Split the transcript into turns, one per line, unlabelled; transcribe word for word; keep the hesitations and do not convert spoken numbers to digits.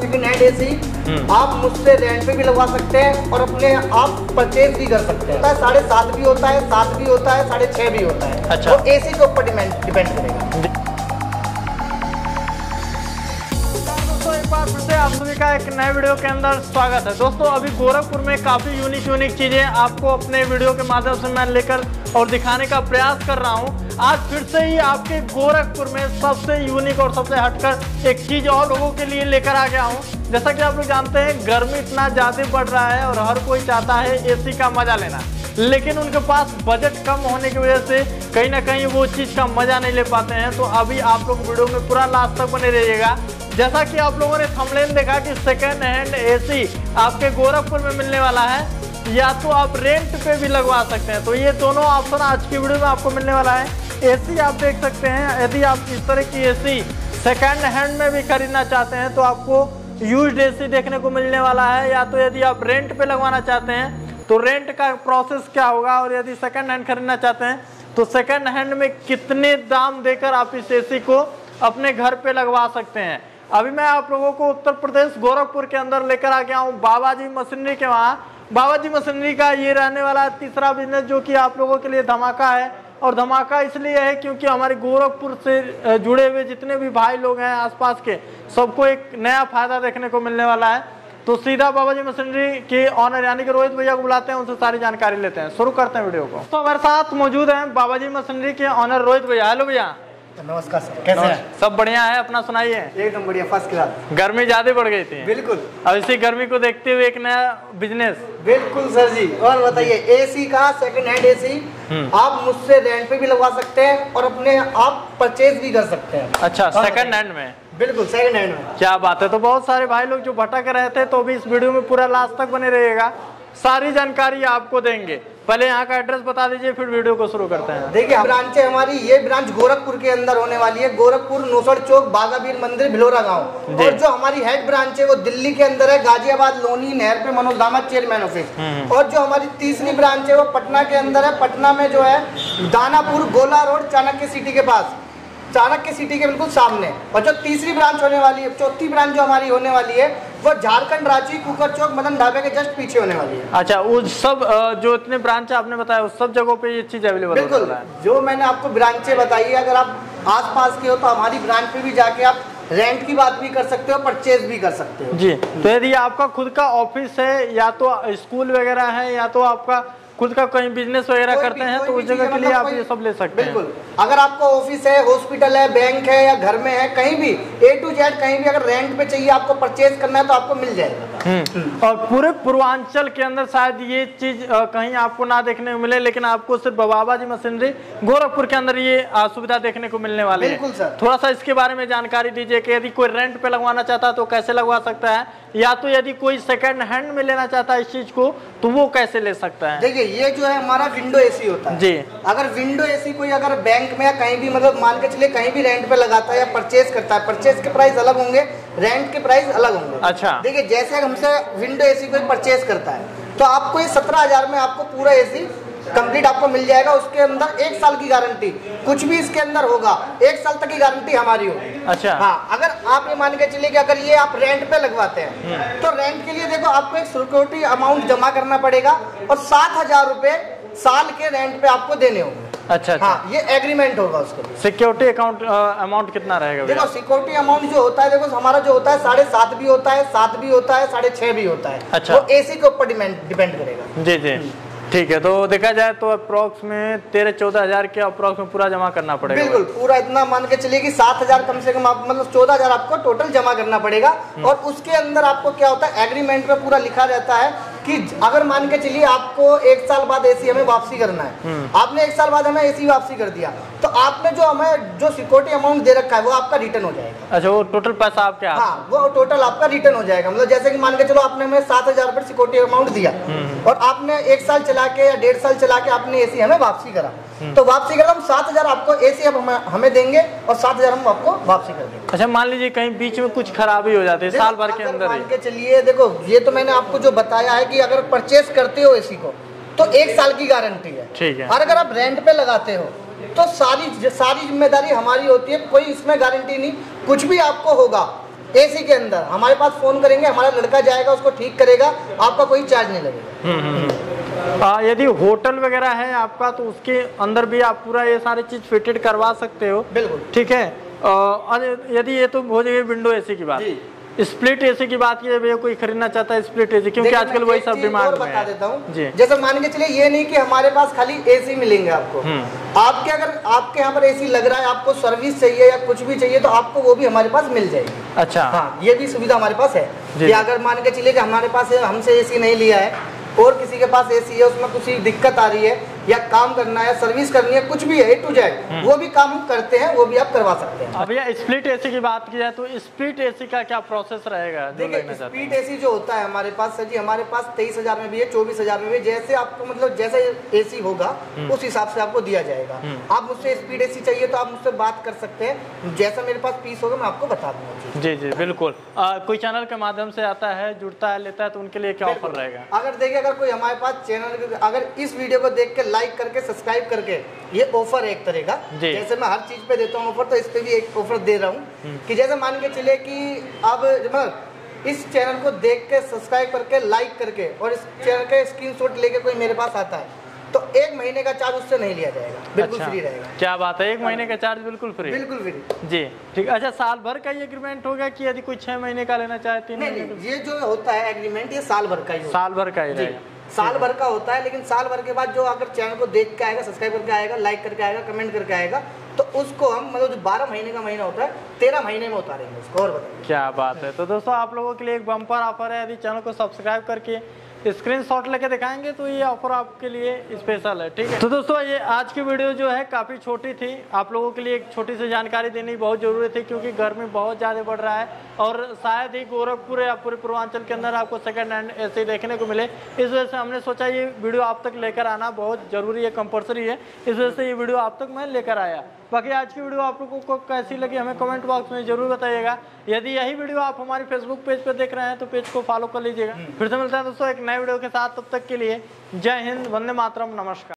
Second hand AC आप मुझसे rent पे भी लगवा सकते हैं और अपने आप परचेज भी कर सकते हैं। साढ़े सात भी होता है, सात भी होता है, साढ़े छह भी होता है। अच्छा। तो एसी के ऊपर डिपेंड करेगा।
एक बार फिर से आप सभी का एक नए वीडियो के अंदर स्वागत है। दोस्तों अभी गोरखपुर में काफ़ी यूनिक यूनिक चीज़ें आपको अपने वीडियो के माध्यम से मैं लेकर और दिखाने का प्रयास कर रहा हूं। आज फिर से ही आपके गोरखपुर में सबसे यूनिक और सबसे हटकर एक चीज़ और लोगों के लिए लेकर आ गया हूं। जैसा कि आप लोग जानते हैं गर्मी इतना ज़्यादा बढ़ रहा है और हर कोई चाहता है एसी का मज़ा लेना, लेकिन उनके पास बजट कम होने की वजह से कहीं ना कहीं वो चीज़ का मज़ा नहीं ले पाते हैं। तो अभी आप लोग वीडियो में पूरा लास्ट तक बने रहिएगा। जैसा कि आप लोगों ने थंबनेल देखा कि सेकेंड हैंड एसी आपके गोरखपुर में मिलने वाला है, या तो आप रेंट पे भी लगवा सकते हैं। तो ये दोनों ऑप्शन आज की वीडियो में आपको मिलने वाला है। एसी आप देख सकते हैं, यदि आप इस तरह की एसी सेकेंड हैंड में भी खरीदना चाहते हैं तो आपको यूज्ड एसी देखने को मिलने वाला है, या तो यदि आप रेंट पे लगवाना चाहते हैं तो रेंट का प्रोसेस क्या होगा, और यदि सेकेंड हैंड खरीदना चाहते हैं तो सेकेंड हैंड में कितने दाम देकर आप इस एसी को अपने घर पे लगवा सकते हैं। अभी मैं आप लोगों को उत्तर प्रदेश गोरखपुर के अंदर लेकर आ गया हूँ बाबाजी मशीनरी के वहाँ। बाबाजी मशीनरी का ये रहने वाला तीसरा बिजनेस जो कि आप लोगों के लिए धमाका है, और धमाका इसलिए है क्योंकि हमारे गोरखपुर से जुड़े हुए जितने भी भाई लोग हैं आसपास के, सबको एक नया फायदा देखने को मिलने वाला है। तो सीधा बाबाजी मशीनरी के ऑनर यानी कि रोहित भैया को बुलाते हैं, उनसे सारी जानकारी लेते हैं। शुरू करते हैं वीडियो को। तो हमारे साथ मौजूद हैं बाबाजी मशीनरी के ऑनर रोहित भैया। हेलो भैया।
नमस्कार सर, कैसे हैं?
सब बढ़िया है, अपना सुनाइए।
एकदम बढ़िया, फर्स्ट क्लास।
गर्मी ज्यादा बढ़ गई थी।
बिल्कुल।
अब इसी गर्मी को देखते हुए एक नया बिजनेस।
बिल्कुल सर जी। और बताइए, एसी का सेकंड हैंड एसी आप मुझसे रेंट पे भी लगवा सकते हैं और अपने आप परचेज भी कर सकते हैं।
अच्छा, सेकंड हैंड में?
बिल्कुल सेकंड हैंड में।
क्या बात है। तो बहुत सारे भाई लोग जो भटक रहे थे, तो भी इस वीडियो में पूरा लास्ट तक बने रहिएगा, सारी जानकारी आपको देंगे। पहले यहाँ का एड्रेस बता दीजिए, फिर वीडियो को शुरू करते हैं।
देखिए ब्रांच है हमारी, ये ब्रांच गोरखपुर के अंदर होने वाली है। गोरखपुर नौसड़ चौक, बागावीर मंदिर, भिलोरा गांव। और जो हमारी हेड ब्रांच है वो दिल्ली के अंदर है, गाजियाबाद लोनी नहर पे, मनोज दामा चेयरमैन ऑफिस। और जो हमारी तीसरी ब्रांच है वो पटना के अंदर है। पटना में जो है दानापुर गोला रोड, चाणक्य सिटी के पास, चाणक्य सिटी के बिल्कुल सामने। और जो तीसरी ब्रांच होने वाली है, चौथी ब्रांच जो हमारी होने वाली है वो झारखंड रांची कुकर चौक मदन ढाबे के जस्ट पीछे होने वाली है।
अच्छा, उस सब जो इतने ब्रांच आपने बताया उस सब जगहों पे ये चीज अवेलेबल है?
बिल्कुल। जो मैंने आपको ब्रांचें बताई है, अगर आप आसपास के हो तो हमारी ब्रांच पे भी जाके आप रेंट की बात भी कर सकते हो, परचेज भी कर सकते हो
जी। तो यदि आपका खुद का ऑफिस है, या तो स्कूल वगैरह है, या तो आपका खुद का कहीं बिजनेस वगैरह करते हैं, तो उस जगह के लिए आप ये सब ले सकते हैं।
बिल्कुल। अगर आपको ऑफिस है, हॉस्पिटल है, बैंक है, या घर में है, कहीं भी ए टू जेड कहीं भी अगर रेंट पे चाहिए, आपको परचेज करना है तो आपको मिल जाएगा।
और पूरे पूर्वांचल के अंदर शायद ये चीज कहीं आपको ना देखने को मिले, लेकिन आपको सिर्फ बाबाजी मशीनरी गोरखपुर के अंदर ये सुविधा देखने को मिलने वाली है।
बिल्कुल सर।
थोड़ा सा इसके बारे में जानकारी दीजिए कि यदि कोई रेंट पे लगवाना चाहता है तो कैसे लगवा सकता है, या तो यदि कोई सेकंड हैंड में लेना चाहता है इस चीज को तो वो कैसे ले सकता है?
देखिए, ये जो है हमारा विंडो एसी होता है
जी।
अगर विंडो एसी कोई अगर बैंक में या कहीं भी, मतलब मान के चलिए कहीं भी रेंट पे लगाता है या परचेज करता है, परचेज के प्राइस अलग होंगे, रेंट के प्राइस अलग होंगे।
अच्छा।
देखिए, जैसे हमसे विंडो एसी कोई परचेज करता है तो आपको ये सत्रह हजार में आपको पूरा एसी कंप्लीट आपको मिल जाएगा। उसके अंदर एक साल की गारंटी, कुछ भी इसके अंदर होगा एक साल तक की गारंटी हमारी होगी।
अच्छा।
हाँ, अगर आप ये मान के चलिए कि अगर ये आप रेंट पे लगवाते हैं तो रेंट के लिए देखो आपको एक सिक्योरिटी अमाउंट जमा करना पड़ेगा और सात हजार रुपए साल के रेंट पे आपको देने होंगे।
अच्छा, अच्छा।
हाँ, ये एग्रीमेंट होगा उसके लिए।
सिक्योरिटी अकाउंट अमाउंट कितना रहेगा?
देखो सिक्योरिटी अमाउंट जो होता है, देखो हमारा जो होता है साढ़े सात भी होता है, सात भी होता है, साढ़े छह भी होता है।
अच्छा।
वो एसी के ऊपर डिपेंड करेगा।
जी जी, ठीक है। तो देखा जाए तो अप्रोक्स में तेरह चौदह हजार के अप्रोक्स में पूरा जमा करना पड़ेगा।
बिल्कुल, पूरा इतना मान के चलिए कि सात हजार कम से कम आप, मतलब चौदह हजार आपको टोटल जमा करना पड़ेगा। और उसके अंदर आपको क्या होता है, एग्रीमेंट में पूरा लिखा रहता है कि अगर मान के चलिए आपको एक साल बाद एसी हमें वापसी करना है, आपने एक साल बाद हमें एसी वापसी कर दिया तो आपने जो हमें जो सिक्योरिटी अमाउंट दे रखा है वो आपका रिटर्न हो जाएगा।
अच्छा, वो टोटल पैसा आपके?
हाँ, वो टोटल आपका रिटर्न हो जाएगा। मतलब जैसे कि मान के चलो आपने हमें सात हजार रुपए सिक्योरिटी अमाउंट दिया और आपने एक साल चला के या डेढ़ साल चला के आपने एसी हमें वापसी करा, तो वापसी करा हम सात हजार आपको एसी अब हमें, हमें देंगे और सात हजार हम आपको वापसी कर देंगे।
अच्छा, मान लीजिए कहीं बीच में कुछ खराबी हो जाती है साल भर के अंदर?
मान के चलिए, देखो ये तो मैंने आपको जो बताया है कि अगर परचेज करते हो एसी को तो एक साल की गारंटी है।
ठीक है।
और अगर आप रेंट पे लगाते हो तो सारी सारी जिम्मेदारी हमारी होती है, कोई इसमें गारंटी नहीं। कुछ भी आपको होगा एसी के अंदर हमारे पास फोन करेंगे, हमारा लड़का जाएगा उसको ठीक करेगा, आपका कोई चार्ज नहीं लगेगा।
यदि होटल वगैरह है आपका तो उसके अंदर भी आप पूरा ये सारी चीज फिटेड करवा सकते हो।
बिल्कुल
ठीक है। यदि ये तो हो जाएगी विंडो एसी की बात, स्प्लिट एसी की बात की भैया कोई खरीदना चाहता है स्प्लिट एसी, क्योंकि आजकल वही सब डिमांड में
बता देता हूँ। जैसे मान के चलिए ये नहीं कि हमारे पास खाली एसी मिलेंगे आपको, आपके अगर आपके यहाँ पर एसी लग रहा है, आपको सर्विस चाहिए या कुछ भी चाहिए तो आपको वो भी हमारे पास मिल जाएगी।
अच्छा
हाँ, ये भी सुविधा हमारे पास है कि अगर मान के चलिए कि हमारे पास हमसे एसी नहीं लिया है और किसी के पास एसी है, उसमें कुछ दिक्कत आ रही है या काम करना है, सर्विस करनी है, कुछ भी है ए टू जेड, वो भी काम हम करते हैं, वो भी आप करवा सकते हैं।
अब ये स्प्लिट एसी की बात की जाए तो स्प्लिट एसी का क्या प्रोसेस रहेगा?
देखिए स्प्लिट एसी जो होता है हमारे पास सर जी, हमारे पास तेईस हजार में भी है, चौबीस हजार में भी, जैसे आपको मतलब जैसे एसी होगा उस हिसाब से आपको दिया जाएगा। आप मुझसे स्प्लिट एसी चाहिए तो आप मुझसे बात कर सकते हैं, जैसा मेरे पास पीस होगा मैं आपको बता दूंगा।
जी जी बिल्कुल। आ, कोई चैनल के माध्यम से आता है, जुड़ता है, लेता है तो उनके लिए क्या ऑफर रहेगा?
अगर देखिए अगर कोई हमारे पास चैनल अगर इस वीडियो को देख के लाइक करके सब्सक्राइब करके, ये ऑफर एक तरह का, जैसे मैं हर चीज पे देता हूँ ऑफर, तो इस पे भी एक ऑफर दे रहा हूँ कि जैसे मान के चले कि अब इस चैनल को देख के सब्सक्राइब करके लाइक करके और इस चैनल के स्क्रीनशॉट लेके कोई मेरे पास आता है तो एक महीने का चार्ज उससे नहीं लिया जाएगा, बिल्कुल
अच्छा,
फ्री रहेगा।
क्या बात है, एक महीने का चार्ज बिल्कुल फ्री?
बिल्कुल फ्री
जी ठीक। अच्छा, साल भर का ये एग्रीमेंट होगा कि यदि कोई छह महीने का लेना चाहे तीन महीने?
ये जो होता है एग्रीमेंट ये साल भर का ही,
साल भर का ही रहेगा,
साल भर का होता है। लेकिन साल भर के बाद जो अगर चैनल को देख के आएगा, सब्सक्राइब करके आएगा, लाइक करके आएगा, कमेंट करके आएगा, तो उसको हम मतलब जो बारह महीने का महीना होता है तेरह महीने में उतारेंगे उसको। और बताइए
क्या बात है। तो दोस्तों आप लोगों के लिए एक बम्पर ऑफर है, यदि चैनल को सब्सक्राइब करके स्क्रीनशॉट लेके दिखाएंगे तो ये ऑफर आपके लिए स्पेशल है। ठीक है। तो दोस्तों ये आज की वीडियो जो है काफ़ी छोटी थी, आप लोगों के लिए एक छोटी सी जानकारी देनी बहुत ज़रूरी थी क्योंकि गर्मी बहुत ज़्यादा बढ़ रहा है और शायद ही गोरखपुर या पूरे पूर्वांचल के अंदर आपको सेकंड हैंड एसी देखने को मिले। इस वजह से हमने सोचा ये वीडियो आप तक लेकर आना बहुत ज़रूरी है, कंपल्सरी है, इस वजह से ये वीडियो आप तक मैं लेकर आया। बाकी आज की वीडियो आप लोगों को कैसी लगी हमें कमेंट बॉक्स में जरूर बताइएगा। यदि यही वीडियो आप हमारे फेसबुक पेज पर देख रहे हैं तो पेज को फॉलो कर लीजिएगा। फिर से मिलते हैं दोस्तों एक नए वीडियो के साथ, तब तक के लिए जय हिंद, वंदे मातरम, नमस्कार।